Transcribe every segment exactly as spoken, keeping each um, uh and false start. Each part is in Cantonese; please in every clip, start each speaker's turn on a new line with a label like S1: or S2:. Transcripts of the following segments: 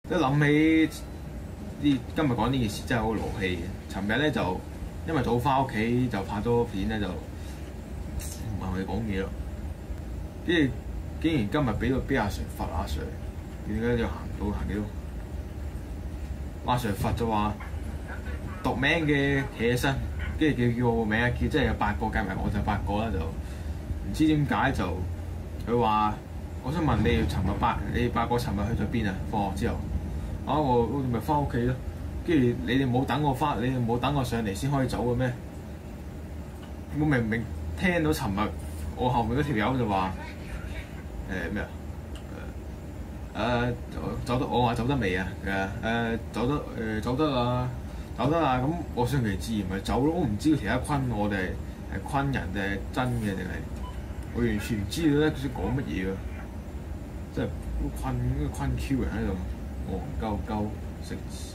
S1: 一諗起呢今日講呢件事真係好勞氣嘅。尋日咧就因為早翻屋企就拍咗片咧就唔係同你講嘢咯，跟住竟然今日俾到俾阿 Sir 罰阿 Sir， 點解要行到行幾多？阿 Sir 罰就話讀名嘅企起身，跟住叫叫我個名，叫即係有八個計埋我就八個啦，就唔知點解就佢話我想問你哋尋日八你哋八個尋日去咗邊啊？放學之後啊我我咪翻屋企咯，跟住你哋冇等我翻，你哋冇等我上嚟先可以走嘅咩？我明明聽到尋日我後面嗰條友就話誒咩啊？誒、呃、走得我話走得未啊？誒、呃、誒走得誒、呃、走得啊走得啊！咁我順其自然咪走咯。我唔知佢其他昆我哋係昆人定係真嘅定係我完全唔知道咧佢想講乜嘢㗎。即係昆昆 Q 人喺度戇鳩鳩食，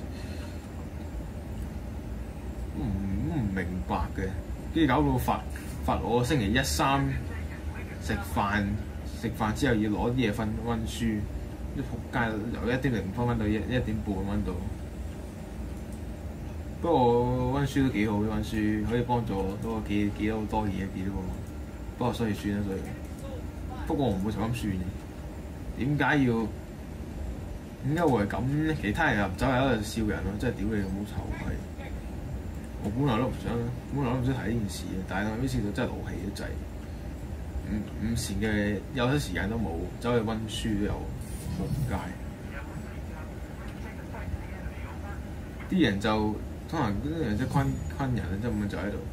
S1: 唔唔明白嘅。跟住搞到罰罰我星期一三食飯食飯之後要攞啲嘢瞓温書。啲仆街由一點零分温到一一點半温到，不過温書都幾好嘅，温書可以幫助多幾幾多多嘢幾多，不過所以算啦，所以不過我唔會就咁算嘅。點解要點解會係咁？其他人又唔走喺度笑人咯，真係屌你老母臭閪！我本來都唔想，本來都唔想睇呢件事嘅，但係呢次就真係勞氣得滯。午午前嘅休息時間都冇，走去温書都有。仆街！啲人就通常啲人即係昆昆人咧，根本就喺度。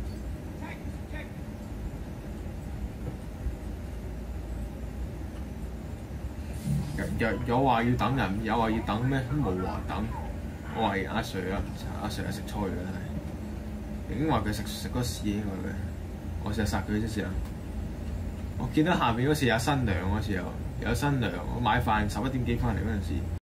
S1: 有有話要等人，有話要等咩？都冇話等。我話阿 Sir 啊，阿 Sir 係食菜嘅係，已經話佢食食嗰屎應該嘅。我成日殺佢一次啊！我見到下面嗰時有新娘嗰時候。有新娘，我買飯十一點幾翻嚟嗰陣時。